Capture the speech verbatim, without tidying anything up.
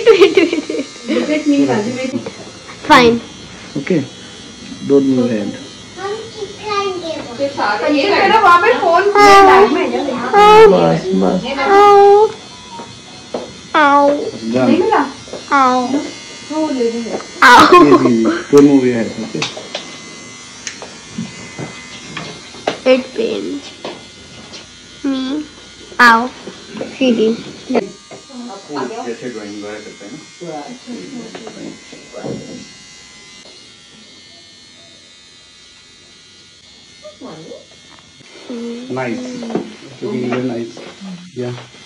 wait, wait, wait, wait. Look at me, Raju. Fine. Okay. Don't move your hand. तेरा वहाँ पे phone bag में है बस बस. Ow. Ow. नहीं मिला Ow. वो ले लेंगे Ow. Easy, easy. Don't move your hand. Okay. It pains me. Ow. Feeling. जैसे ड्राइंग वगैरह करते हैं ना. Nice. Looking very nice. Yeah.